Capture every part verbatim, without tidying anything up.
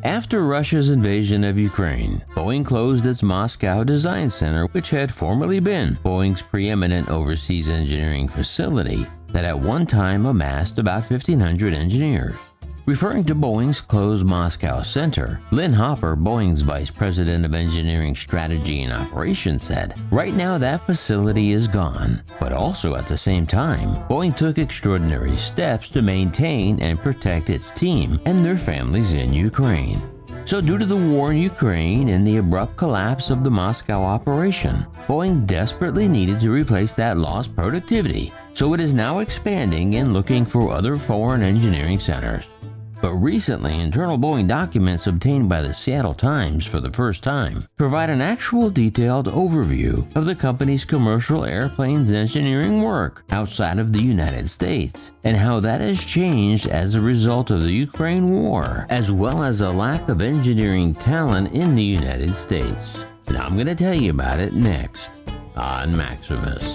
After Russia's invasion of Ukraine, Boeing closed its Moscow Design Center, which had formerly been Boeing's preeminent overseas engineering facility that at one time amassed about fifteen hundred engineers. Referring to Boeing's closed Moscow center, Lynn Hopper, Boeing's Vice President of Engineering Strategy and Operations, said, "Right now that facility is gone, but also at the same time, Boeing took extraordinary steps to maintain and protect its team and their families in Ukraine." So due to the war in Ukraine and the abrupt collapse of the Moscow operation, Boeing desperately needed to replace that lost productivity, so it is now expanding and looking for other foreign engineering centers. But recently, internal Boeing documents obtained by the Seattle Times for the first time provide an actual detailed overview of the company's commercial airplanes engineering work outside of the United States and how that has changed as a result of the Ukraine war, as well as a lack of engineering talent in the United States. And I'm going to tell you about it next on Maximus.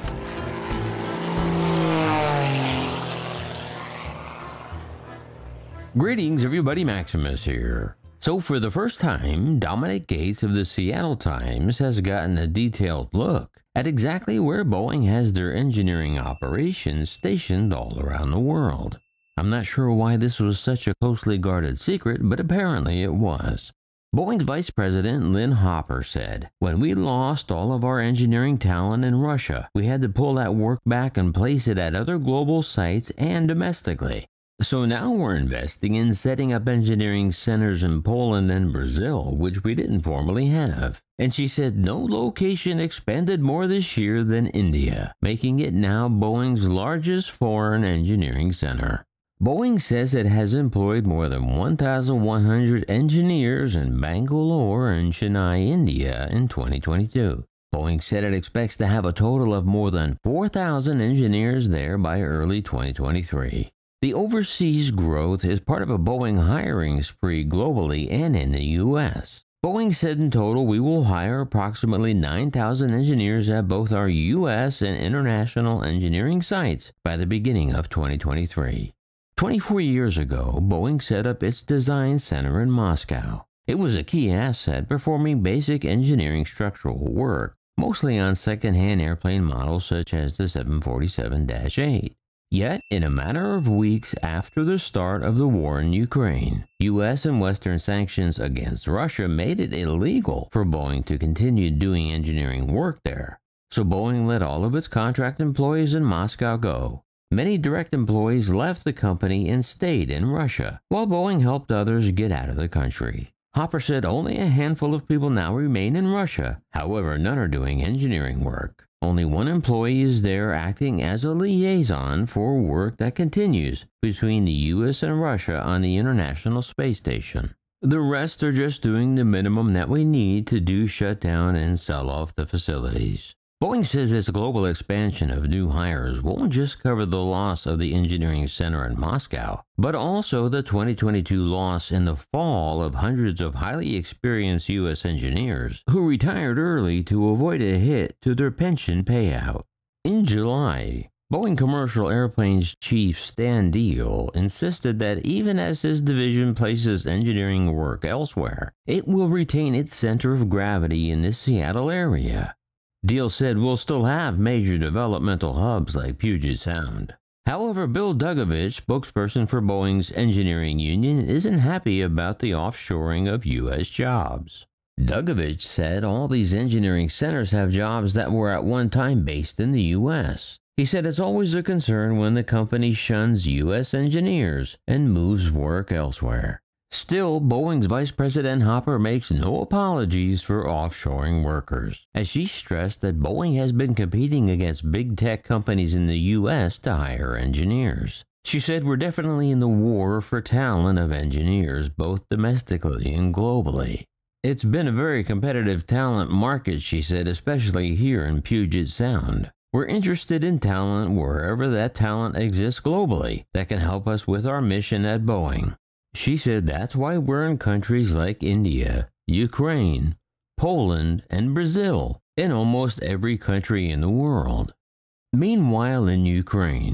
Greetings everybody, Maximus here. So for the first time, Dominic Gates of the Seattle Times has gotten a detailed look at exactly where Boeing has their engineering operations stationed all around the world. I'm not sure why this was such a closely guarded secret, but apparently it was. Boeing's Vice President Lynn Hopper said, "When we lost all of our engineering talent in Russia, we had to pull that work back and place it at other global sites and domestically. So now we're investing in setting up engineering centers in Poland and Brazil, which we didn't formerly have." And she said no location expanded more this year than India, making it now Boeing's largest foreign engineering center. Boeing says it has employed more than one thousand one hundred engineers in Bangalore and Chennai, India in twenty twenty-two. Boeing said it expects to have a total of more than four thousand engineers there by early twenty twenty-three. The overseas growth is part of a Boeing hiring spree globally and in the U S. Boeing said in total we will hire approximately nine thousand engineers at both our U S and international engineering sites by the beginning of twenty twenty-three. twenty-four years ago, Boeing set up its design center in Moscow. It was a key asset performing basic engineering structural work, mostly on second-hand airplane models such as the seven forty-seven dash eight. Yet, in a matter of weeks after the start of the war in Ukraine, U S and Western sanctions against Russia made it illegal for Boeing to continue doing engineering work there. So Boeing let all of its contract employees in Moscow go. Many direct employees left the company and stayed in Russia, while Boeing helped others get out of the country. Hopper said only a handful of people now remain in Russia, however none are doing engineering work. Only one employee is there acting as a liaison for work that continues between the U S and Russia on the International Space Station. The rest are just doing the minimum that we need to do shut down and sell off the facilities. Boeing says its global expansion of new hires won't just cover the loss of the engineering center in Moscow, but also the twenty twenty-two loss in the fall of hundreds of highly experienced U S engineers who retired early to avoid a hit to their pension payout. In July, Boeing Commercial Airplanes chief Stan Deal insisted that even as his division places engineering work elsewhere, it will retain its center of gravity in the Seattle area. Deal said we'll still have major developmental hubs like Puget Sound. However, Bill Dugovich, spokesperson for Boeing's engineering union, isn't happy about the offshoring of U S jobs. Dugovich said all these engineering centers have jobs that were at one time based in the U S. He said it's always a concern when the company shuns U S engineers and moves work elsewhere. Still, Boeing's Vice President Hopper makes no apologies for offshoring workers, as she stressed that Boeing has been competing against big tech companies in the U S to hire engineers. She said we're definitely in the war for talent of engineers, both domestically and globally. It's been a very competitive talent market, she said, especially here in Puget Sound. We're interested in talent wherever that talent exists globally that can help us with our mission at Boeing. She said that's why we're in countries like India, Ukraine, Poland, and Brazil, in almost every country in the world. Meanwhile, in Ukraine,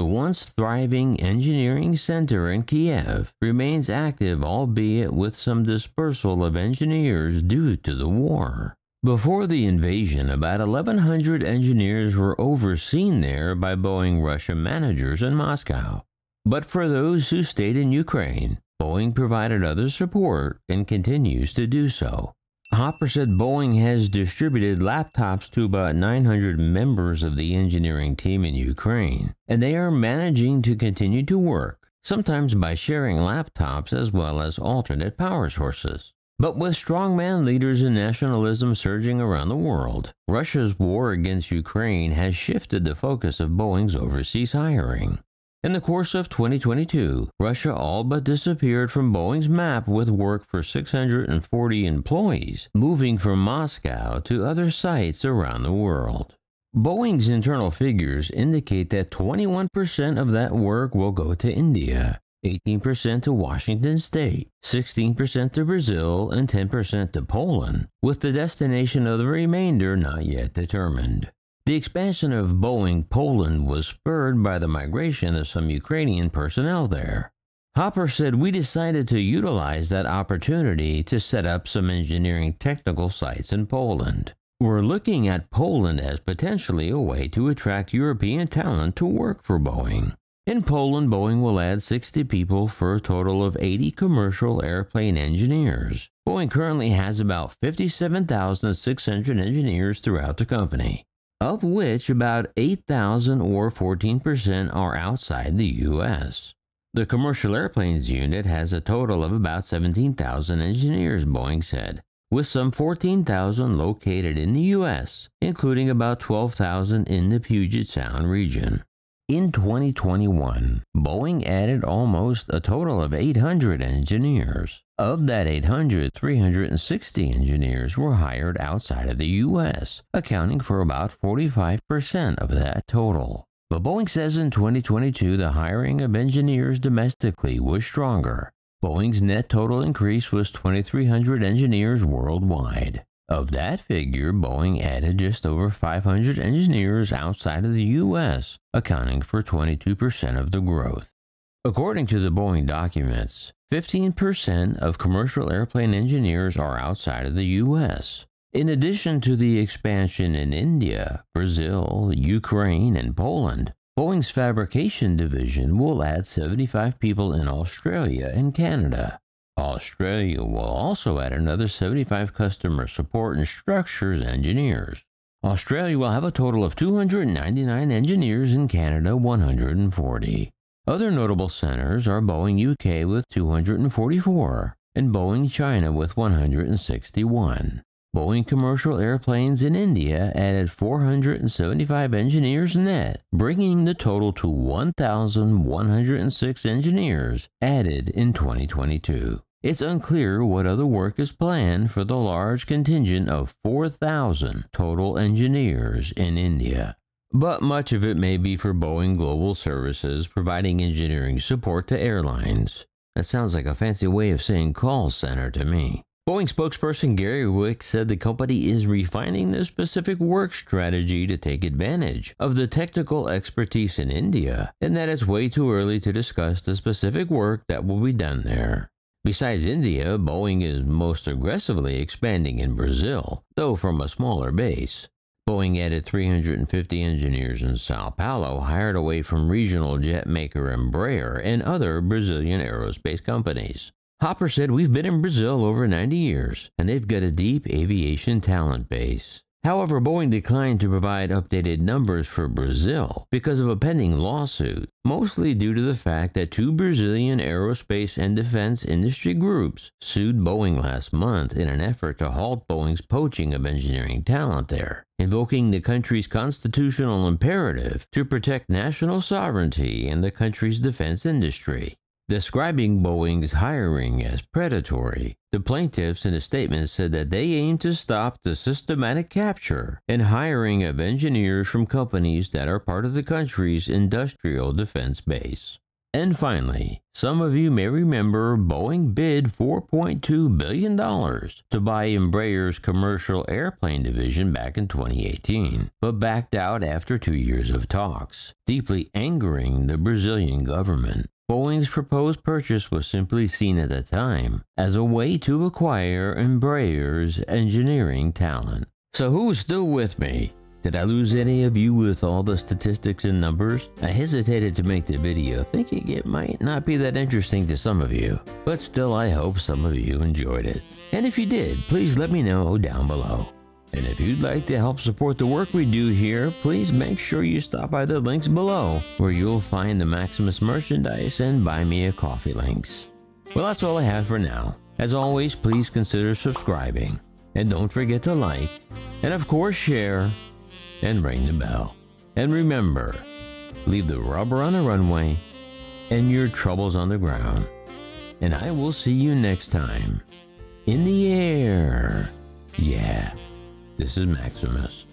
the once thriving engineering center in Kiev remains active, albeit with some dispersal of engineers due to the war. Before the invasion, about eleven hundred engineers were overseen there by Boeing Russia managers in Moscow. But for those who stayed in Ukraine, Boeing provided other support and continues to do so. Hopper said Boeing has distributed laptops to about nine hundred members of the engineering team in Ukraine, and they are managing to continue to work, sometimes by sharing laptops as well as alternate power sources. But with strongman leaders and nationalism surging around the world, Russia's war against Ukraine has shifted the focus of Boeing's overseas hiring. In the course of twenty twenty-two, Russia all but disappeared from Boeing's map with work for six hundred forty employees moving from Moscow to other sites around the world. Boeing's internal figures indicate that twenty-one percent of that work will go to India, eighteen percent to Washington State, sixteen percent to Brazil, and ten percent to Poland, with the destination of the remainder not yet determined. The expansion of Boeing Poland was spurred by the migration of some Ukrainian personnel there. Hopper said, "We decided to utilize that opportunity to set up some engineering technical sites in Poland. We're looking at Poland as potentially a way to attract European talent to work for Boeing. In Poland, Boeing will add sixty people for a total of eighty commercial airplane engineers. Boeing currently has about fifty-seven thousand six hundred engineers throughout the company, of which about eight thousand or fourteen percent are outside the U S The commercial airplanes unit has a total of about seventeen thousand engineers, Boeing said, with some fourteen thousand located in the U S, including about twelve thousand in the Puget Sound region. In twenty twenty-one, Boeing added almost a total of eight hundred engineers. Of that eight hundred, three hundred sixty engineers were hired outside of the U S, accounting for about forty-five percent of that total. But Boeing says in twenty twenty-two the hiring of engineers domestically was stronger. Boeing's net total increase was twenty-three hundred engineers worldwide. Of that figure, Boeing added just over five hundred engineers outside of the U S, accounting for twenty-two percent of the growth. According to the Boeing documents, fifteen percent of commercial airplane engineers are outside of the U S. In addition to the expansion in India, Brazil, Ukraine, and Poland, Boeing's fabrication division will add seventy-five people in Australia and Canada. Australia will also add another seventy-five customer support and structures engineers. Australia will have a total of two hundred ninety-nine engineers and Canada one hundred forty. Other notable centers are Boeing U K with two hundred forty-four and Boeing China with one hundred sixty-one. Boeing Commercial Airplanes in India added four hundred seventy-five engineers net, bringing the total to one thousand one hundred six engineers added in twenty twenty-two. It's unclear what other work is planned for the large contingent of four thousand total engineers in India. But much of it may be for Boeing Global Services providing engineering support to airlines. That sounds like a fancy way of saying call center to me. Boeing spokesperson Gary Wick said the company is refining the specific work strategy to take advantage of the technical expertise in India, and that it's way too early to discuss the specific work that will be done there. Besides India, Boeing is most aggressively expanding in Brazil, though from a smaller base. Boeing added three hundred fifty engineers in Sao Paulo, hired away from regional jet maker Embraer and other Brazilian aerospace companies. Hopper said, "We've been in Brazil over ninety years, and they've got a deep aviation talent base." However, Boeing declined to provide updated numbers for Brazil because of a pending lawsuit, mostly due to the fact that two Brazilian aerospace and defense industry groups sued Boeing last month in an effort to halt Boeing's poaching of engineering talent there, invoking the country's constitutional imperative to protect national sovereignty and the country's defense industry. Describing Boeing's hiring as predatory, the plaintiffs in a statement said that they aim to stop the systematic capture and hiring of engineers from companies that are part of the country's industrial defense base. And finally, some of you may remember Boeing bid four point two billion dollars to buy Embraer's commercial airplane division back in twenty eighteen, but backed out after two years of talks, deeply angering the Brazilian government. Boeing's proposed purchase was simply seen at the time as a way to acquire Embraer's engineering talent. So who's still with me? Did I lose any of you with all the statistics and numbers? I hesitated to make the video, thinking it might not be that interesting to some of you, but still I hope some of you enjoyed it. And if you did, please let me know down below. And if you'd like to help support the work we do here, please make sure you stop by the links below, where you'll find the Maximus merchandise and Buy Me a Coffee links. Well, that's all I have for now. As always, please consider subscribing, and don't forget to like, and of course share, and ring the bell. And remember, leave the rubber on the runway and your troubles on the ground. And I will see you next time in the air. Yeah, this is Maximus.